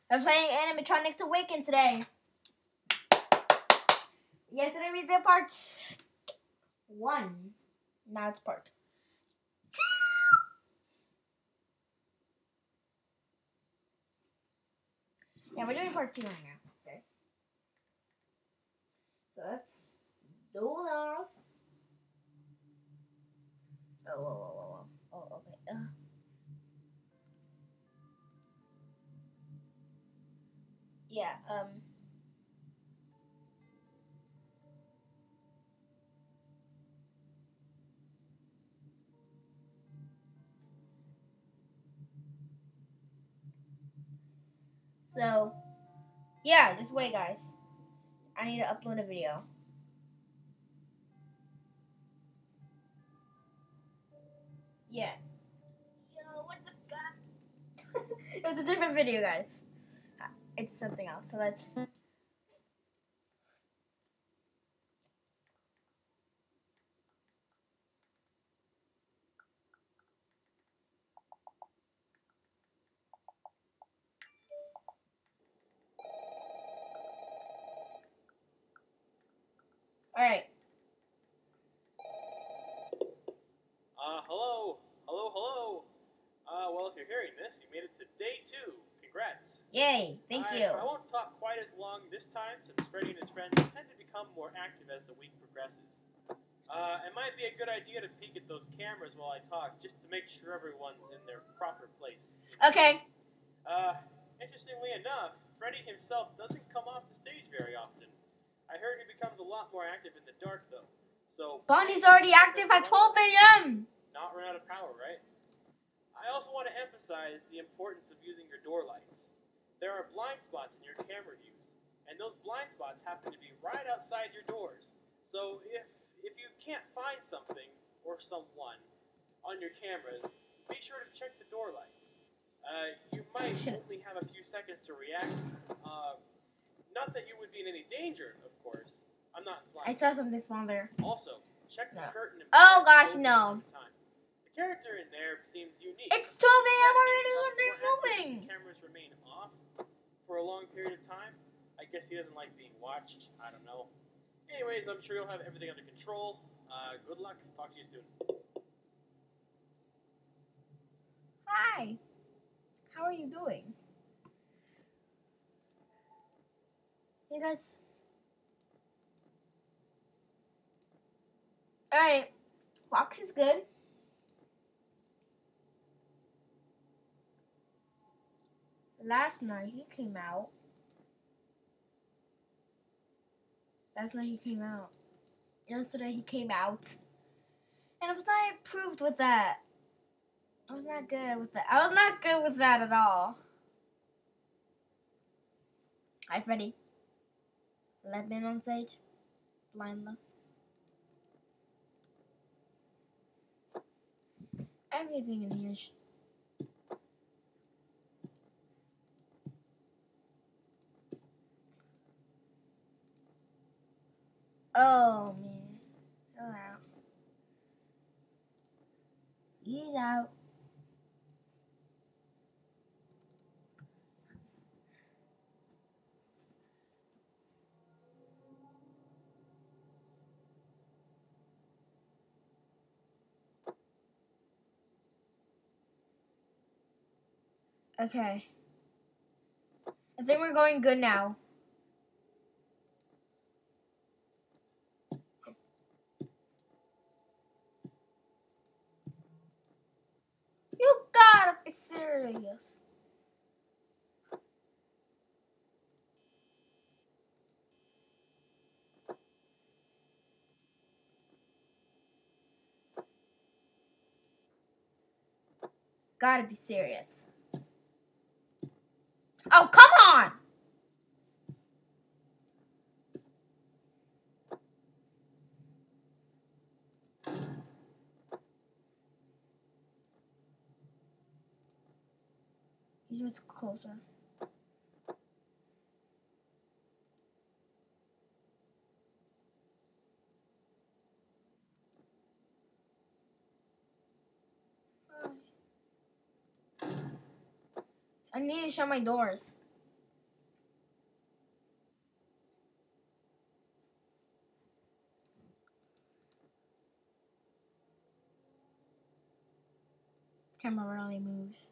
I'm playing Animatronics Awaken today. Yesterday we did part 1. Now it's part 2. Yeah, we're doing part 2 right now. Okay. So let's do this. Oh, okay. Yeah, So, yeah, just wait, guys. I need to upload a video. Yeah. Yo, what's up, guys? It was a different video, guys. It's something else. So let's. All right. Hello. Well, if you're hearing this, you made it to day 2. Congrats. Yay! Thank you. I won't talk quite as long this time, since Freddy and his friends tend to become more active as the week progresses. It might be a good idea to peek at those cameras while I talk, just to make sure everyone's in their proper place. Okay. Interestingly enough, Freddy himself doesn't come off the stage very often. I heard he becomes a lot more active in the dark, though. So Bonnie's already active at 12 a.m. Not run out of power, right? I also want to emphasize the importance of using your door lights. There are blind spots in your camera views, and those blind spots happen to be right outside your doors. So if you can't find something or someone on your cameras, be sure to check the door lights. You might only have a few seconds to react. Not that you would be in any danger, of course. I'm not implying. I saw something small there. Also, check the curtain. Oh gosh, no. The character in there seems unique. It's 12 a.m. already and they're moving. Cameras remain off for a long period of time. I guess he doesn't like being watched. I don't know. Anyways, I'm sure you'll have everything under control. Good luck. Talk to you soon. Hi. How are you doing? Hey guys. Alright. Fox is good. Last night he came out. Yesterday he came out. And I was not improved with that. I was not good with that at all. Hi, Freddy. Let me in on stage. Blindless. Everything in here is... Oh, man. Chill out. He's out. Okay. I think we're going good now. You gotta be serious. Gotta be serious. Oh, come on! He's just closer. I need to shut my doors. Camera rarely moves.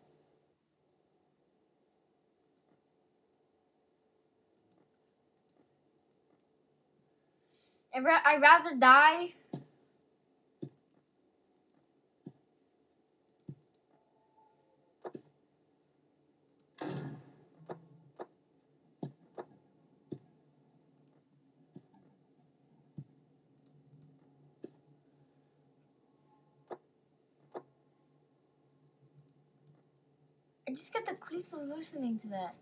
I'd rather die. I just get the creeps of listening to that.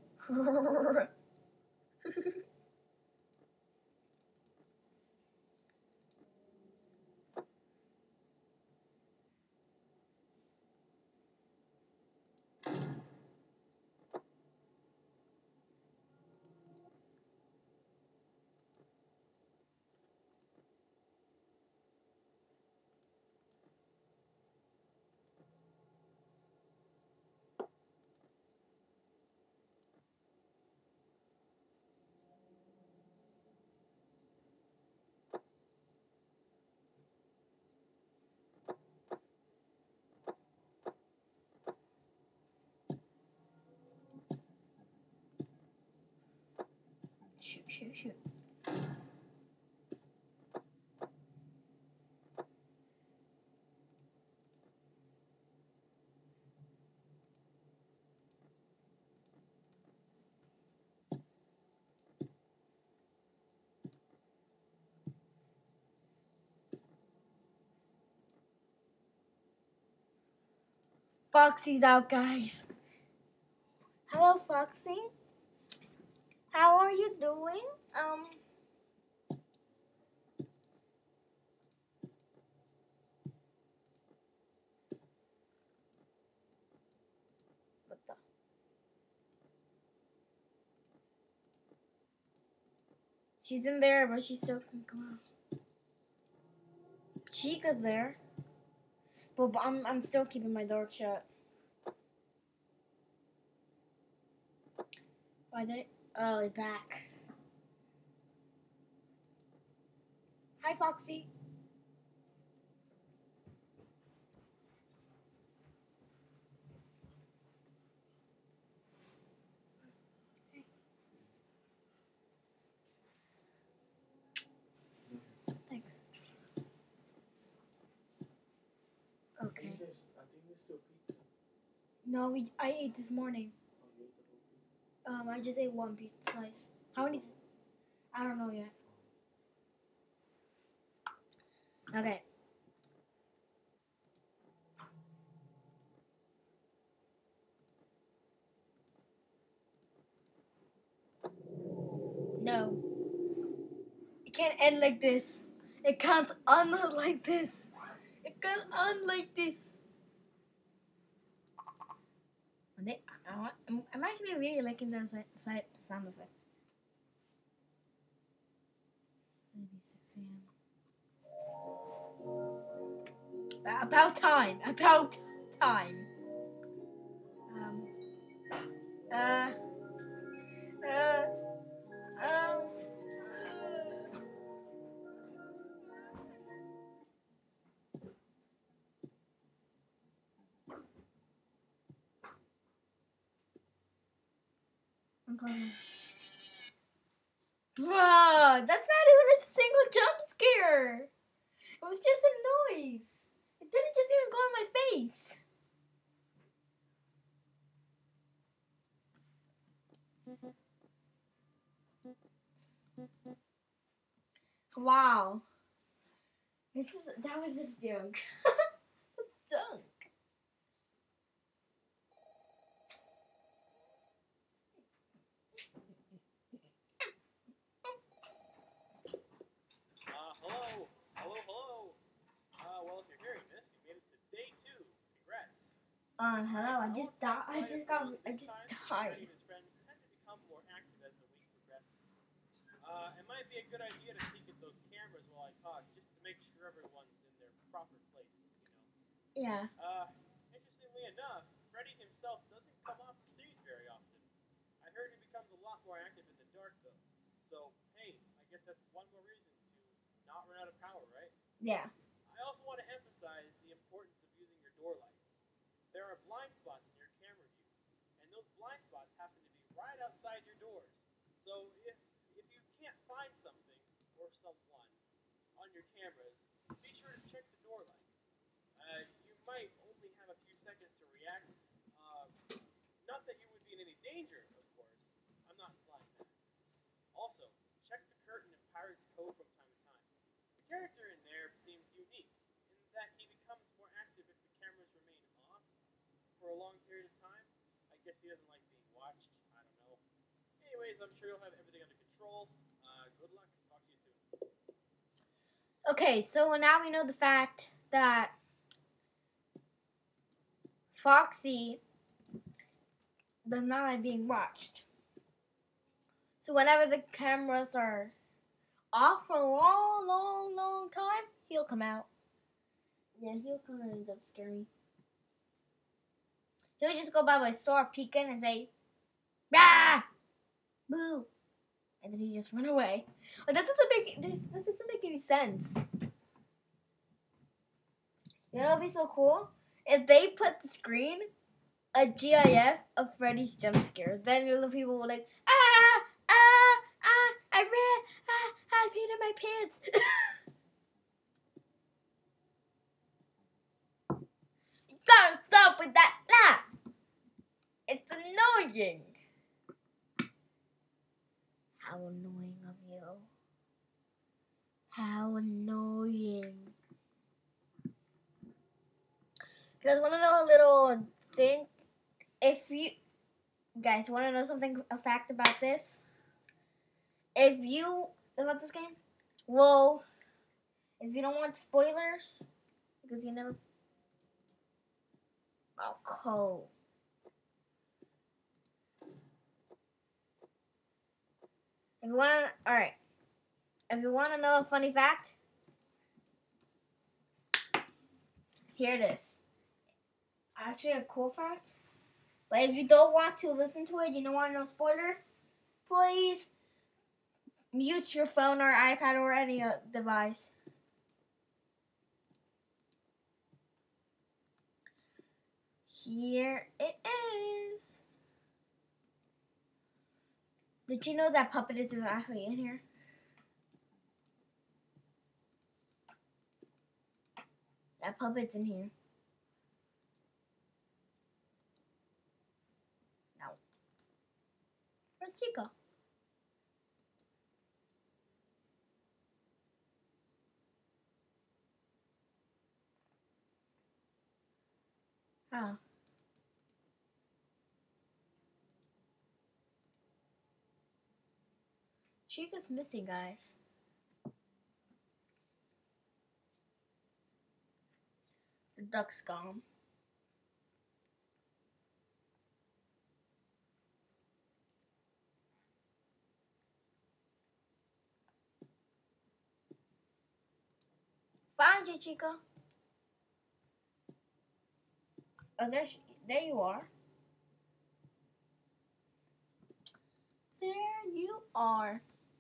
Shoot. Foxy's out, guys. Hello, Foxy. How are you doing? What the? She's in there, but she still can come out. Chica's there, but I'm still keeping my door shut. Why did it? Oh, it's back. Hi, Foxy. Thanks. Okay. No, I ate this morning. I just ate one pizza slice. How many? I don't know yet. Okay. No. It can't end like this. It can't end like this. It can't end like this. I'm actually really liking their sound effects. Maybe 6 a.m. About time. Uh, uh, um, I'm closing. Bruh, that's not even a single jump scare. It was just a noise. It didn't just even go in my face. Wow. That was just junk. Junk. Hello. Well, if you're hearing this, you made it to day 2. Congrats. Hello. I just died. I just died. Freddy and his friends tend to become more active as the week progresses. It might be a good idea to peek at those cameras while I talk, just to make sure everyone's in their proper place, Yeah. Interestingly enough, Freddy himself doesn't come off stage very often. I heard he becomes a lot more active in the dark, though. So, hey, I guess that's one more reason to not run out of power, right? Yeah. I also want to emphasize the importance of using your door lights. there are blind spots in your camera view, and those blind spots happen to be right outside your doors. So if you can't find something or someone on your cameras, be sure to check the door light. You might only have a few seconds to react. Uh, Not that you would be in any danger, of course. I'm not implying that. Also, check the curtain in Pirate's Cove from time to time. The character in there seems unique in that he becomes more active if the cameras remain off for a long period of time. I guess he doesn't like being watched. I don't know. Anyways, I'm sure you'll have everything under control. Good luck. Talk to you soon. Okay, so now we know the fact that Foxy does not like being watched. So whenever the cameras are off for a long, long, long time, he'll come out. Yeah, he'll come and end up scaring me. He'll just go by my store peeking and say, "Bah! Boo!" And then he just run away. But that doesn't make any sense. You know what would be so cool? If they put the screen a GIF of Freddy's jump scare, then the people will like, I peed in my pants. You gotta stop with that laugh. It's annoying. How annoying of you. How annoying. You guys want to know a little thing? If you guys want to know something, a fact about this? About this game? Well, if you don't want spoilers, because you never. Oh, cool. If you want to, alright. If you want to know a funny fact, here it is. Actually, a cool fact. But if you don't want to listen to it, you don't want to know spoilers, please mute your phone or iPad or any device. Here it is. Did you know that Puppet is actually in here? That Puppet's in here. No. Where's Chica? Oh. Chica's missing, guys. The duck's gone. Find you, Chica. Oh, there you are. There you are.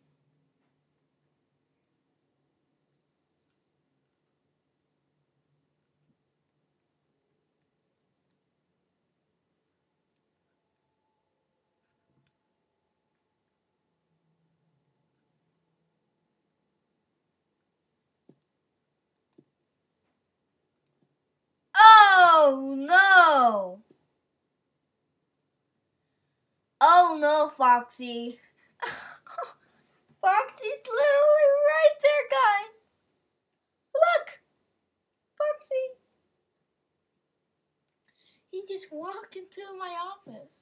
Oh no! Oh no, Foxy. Foxy's literally right there, guys. Look! Foxy. He just walked into my office.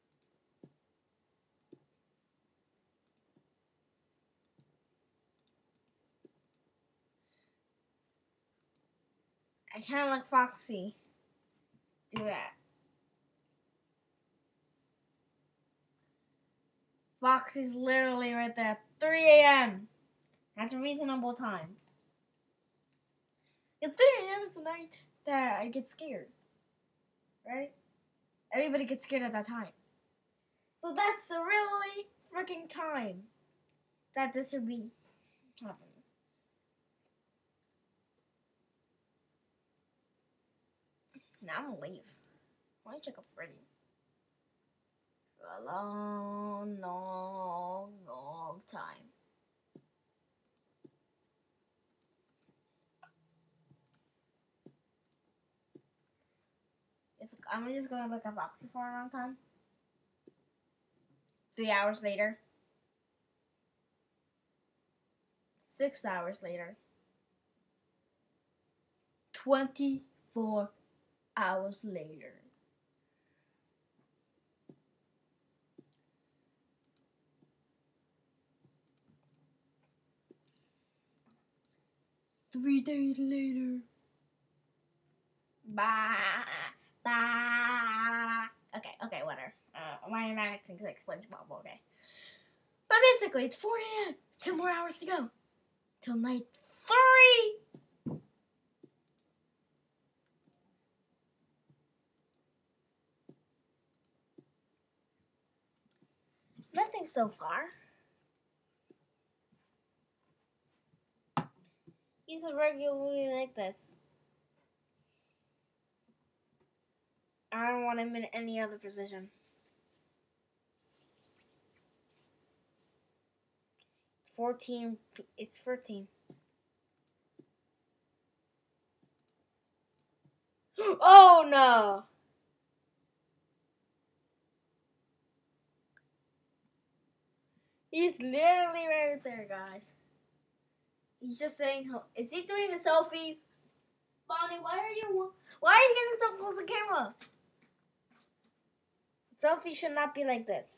I can't let Foxy do that. Foxy's literally right there at 3 a.m. That's a reasonable time. At 3 a.m. is the night that I get scared. Right? Everybody gets scared at that time. So that's the really freaking time that this should be happening. Now I'm gonna leave. Let me check up Freddy. For a long, long, long time. I'm just gonna look at Foxy for a long time. 3 hours later. 6 hours later. 24 hours later. Three days later. Bye. Bye. Okay, whatever. Why am I acting like SpongeBob? Okay. But basically, it's 4 a.m. 2 more hours to go. Till night 3. Nothing so far. He's a regularly like this. I don't want him in any other position. 14. It's 14. Oh no! He's literally right there, guys. He's just saying, is he doing a selfie? Bonnie, why are you getting so close to the camera? Selfie should not be like this.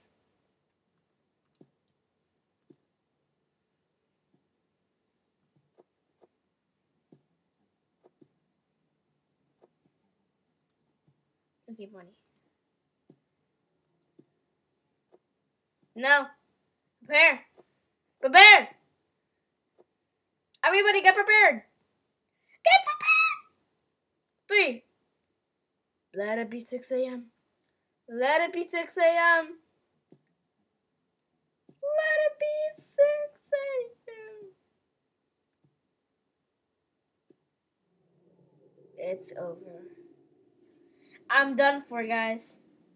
Okay, Bonnie. No. Prepare. Prepare. Everybody get prepared. Get prepared. 3. Let it be 6 a.m. Let it be 6 a.m. Let it be 6 a.m. It's over. I'm done for, guys.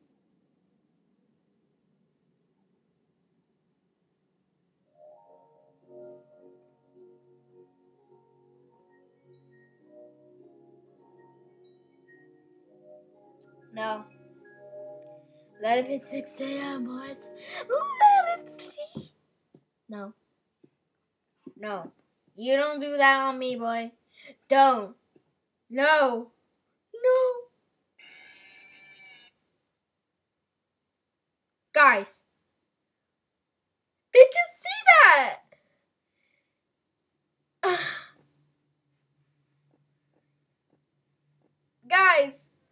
No. Let it be 6 a.m., boys. Let it see. No. No. You don't do that on me, boy. Don't. No. No. Guys. Did you see that? Guys.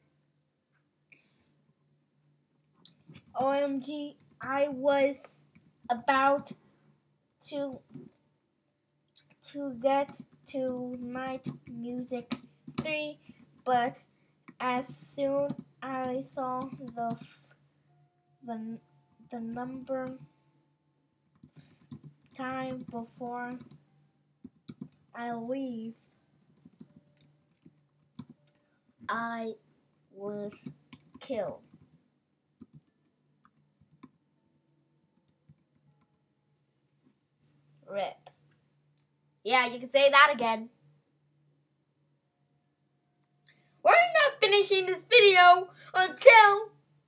OMG. I was about to get to Night Music 3, but as soon as I saw the number time before I leave, I was killed. RIP. Yeah, you can say that again. We're not finishing this video until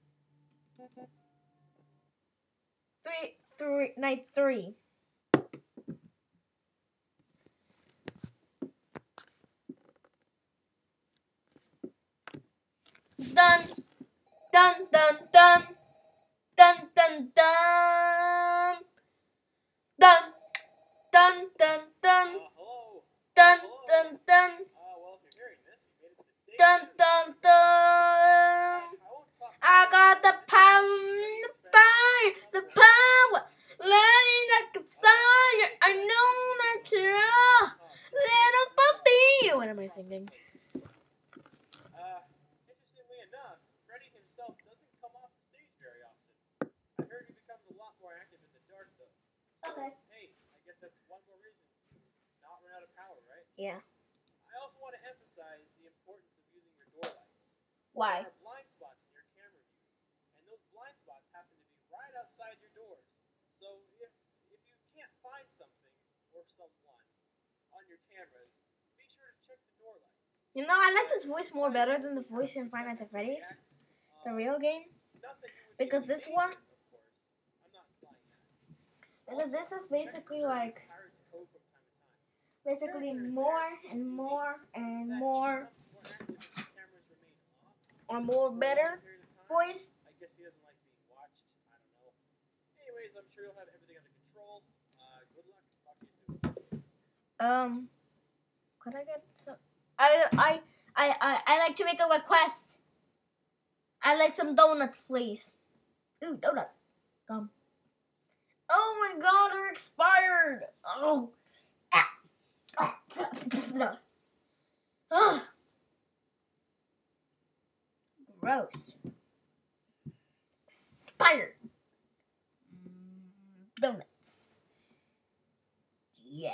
night 3. Dun, dun, dun, dun, dun, dun, dun, dun, dun, dun, dun, Hello? dun, Hello? dun, dun, Well, if you're hearing this, you made it to the stage. dun, dun, dun. I won't talk. I got the power, letting that desire. I know that you're a little puppy. What am I singing? Interestingly enough, Freddy himself doesn't come off the stage very often. I heard he becomes a lot more active in the dark, though. Okay. Hey, I guess that's one more reason to not run out of power, right? Yeah. I also want to emphasize the importance of using your door lights. Why? There are blind spots in your blind spots happen to be right outside your doors. So if you can't find something or someone on your cameras, be sure to check the door lights. You know, I like this voice more better than the voice in Five Nights at Freddy's, the real game. Because this one, because this is basically like, more and more and more, or more better voice. I guess he doesn't like being watched. I don't know. Anyways, I'm sure you'll have everything under control. Good luck. Talk to you soon. Could I get some? I like to make a request. I like some donuts, please. Ooh, donuts. Gum. Oh my god, they're expired. Oh. Ugh. Gross. Expired. Donuts. Yeah.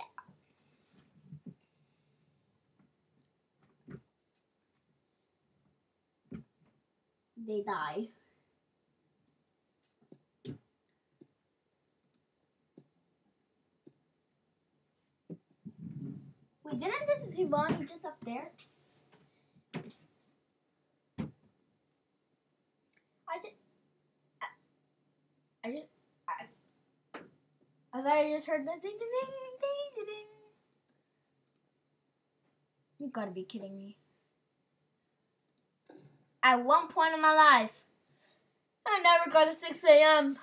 They die. Wait, didn't this Ivani just up there? I thought I just heard the ding ding ding ding ding. You gotta be kidding me. At one point in my life, I never got to 6 a.m.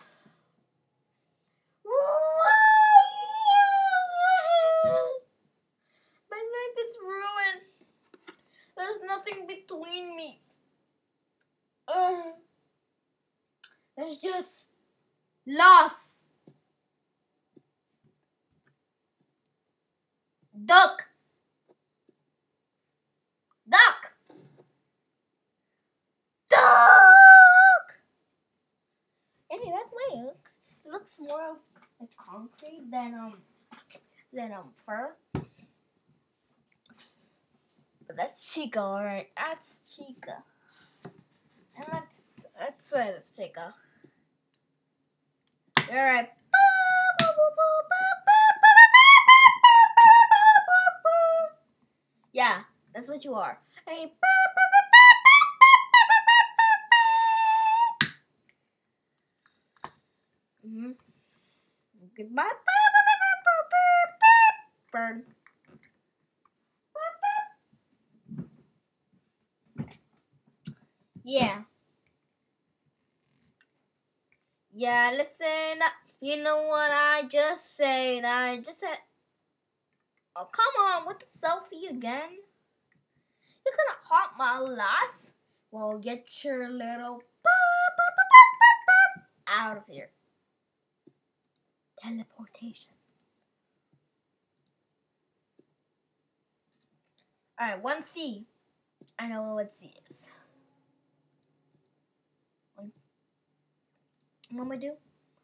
My life is ruined. There's nothing between me. There's just loss. Duck. Duck. Duck. Anyway, that's the way it looks. It looks more like concrete than fur. But that's Chica, alright. That's Chica. And let's say that's Chica. Alright. Yeah, that's what you are. Hey. Goodbye. Burn. Yeah. Yeah, listen. You know what I just said? I just said. Oh, come on. With the selfie again? You're gonna haunt my life? Well, get your little out of here. Teleportation. Alright, 1C. I know what C is. What am I do?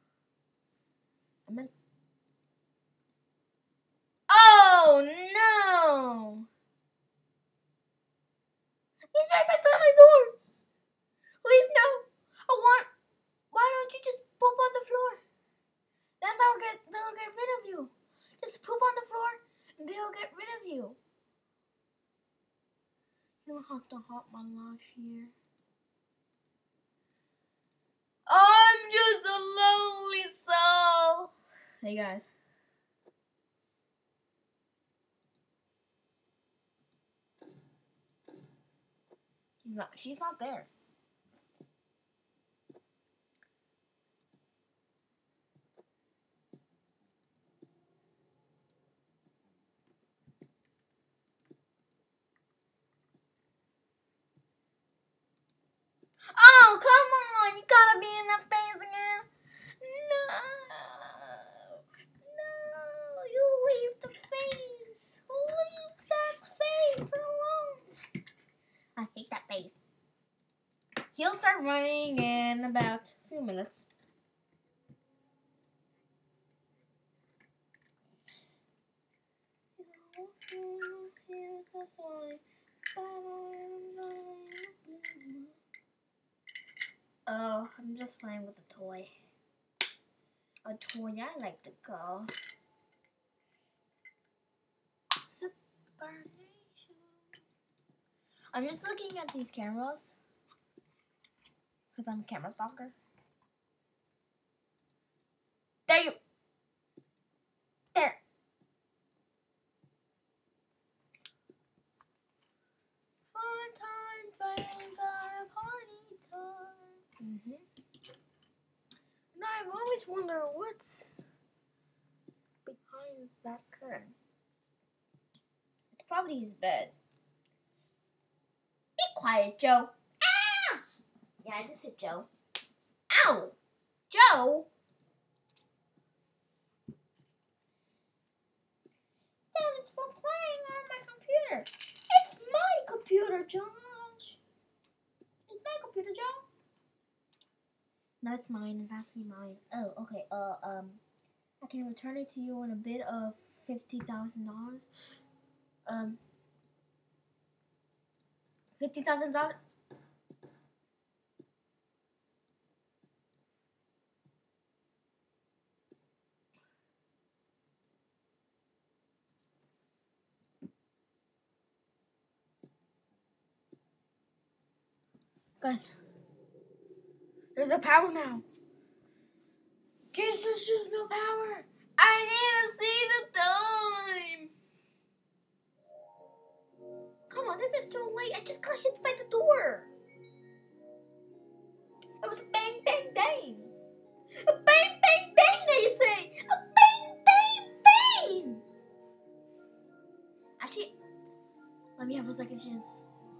Oh no! He's right beside my door. Please no. Why don't you just poop on the floor? Then they'll get rid of you. Just poop on the floor and they'll get rid of you. You'll have to haunt my life here. I'm just a lonely soul. Hey guys. She's not there. Oh, come on. You gotta be in that phase again. No. No. You leave the face. Leave that face alone. I hate that face. He'll start running in about a few minutes. Oh, I'm just playing with a toy. A toy I like to call Supernation. I'm just looking at these cameras because I'm a camera stalker. There. Fun time, friends are party time. And I've always wondered what's behind that curtain. It's probably his bed. Be quiet, Joe. Ah! Yeah, I just hit Joe. Ow! Joe! That is for playing on my computer. It's my computer, Josh. It's my computer, Joe. No, it's mine. It's actually mine. Oh, okay. I can return it to you in a bid of $50,000. $50,000. Guys, there's no power now. There's just no power. I need to see the time. Come on, this is too late. I just got hit by the door. It was a bang, bang, bang. A bang, bang, bang, they say. A bang, bang, bang. Actually, let me have a second chance.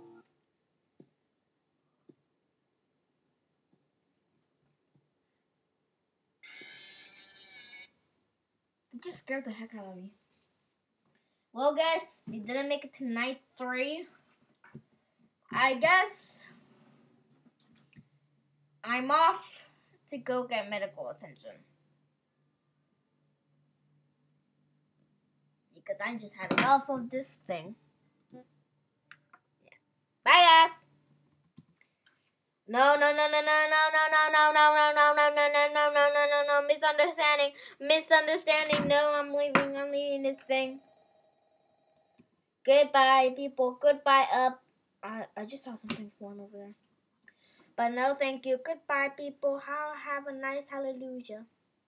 It just scared the heck out of me. Well, guys, we didn't make it to night 3. I guess I'm off to go get medical attention. Because I just had enough of this thing. Yeah. Bye, guys. No, misunderstanding. No, I'm leaving this thing. Goodbye, people. Goodbye, I just saw something form over there. But no, thank you. Goodbye, people. Have a nice hallelujah.